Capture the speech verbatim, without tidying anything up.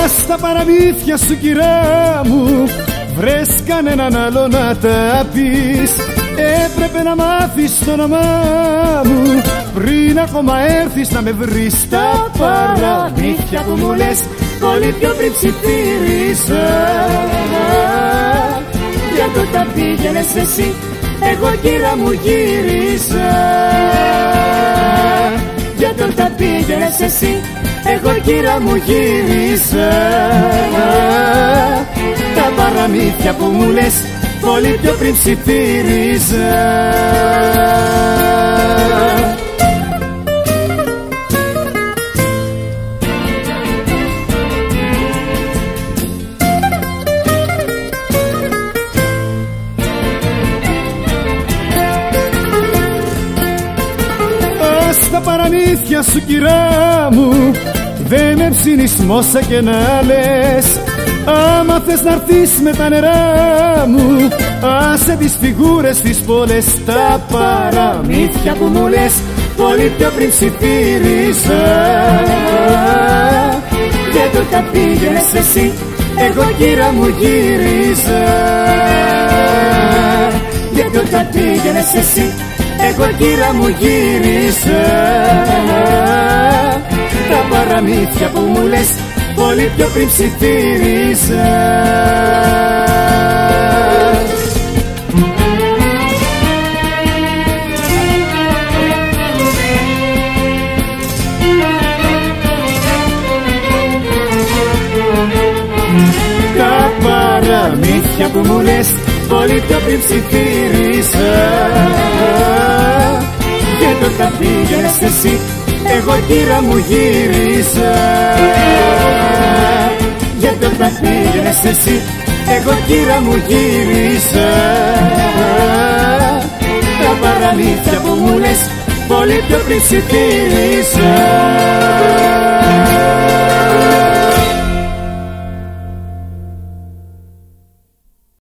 Στα παραμύθια σου κυρά μου βρες κανέναν άλλο να τα πεις. Έπρεπε να μάθεις το όνομά μου πριν ακόμα έρθεις να με βρεις. Τα παραμύθια που μου λες πολύ πιο πριν ψιθύρισα. Για το τα πήγαινες εσύ, εγώ κύρα μου γύρισα. Για το τα πήγαινες εσύ, εγώ κύρα μου γύρισα. Τα παραμύθια που μου λες πολύ πιο πριν ψιθύριζα. Στα παραμύθια σου κυρά μου δε με ψήνεις μόσα και να λες. Άμα θες να'ρθείς με τα νερά μου άσε τις φιγούρες τις πόλες. Τα παραμύθια που μου λες πολύ πιο πριν ψιθύρισα. Και το τα πήγαινες εσύ, εγώ κύρα μου γύρισα. Και το τα πήγαινες εσύ, εγώ κύρα μου γύρισα. Τα παραμύθια που μου λες πολύ πιο πριν ψιθύρισα. Τα παραμύθια που μου λες πολύ πιο πριν ψιθύρισα. Και το τα πήγαινες εσύ, εγώ κύρα μου γύρισα. Για το τα πήγαινες εσύ, εγώ κύρα μου γύρισα. Τα παραμύθια που μου λες πολύ πιο πριν ψιθύρισα.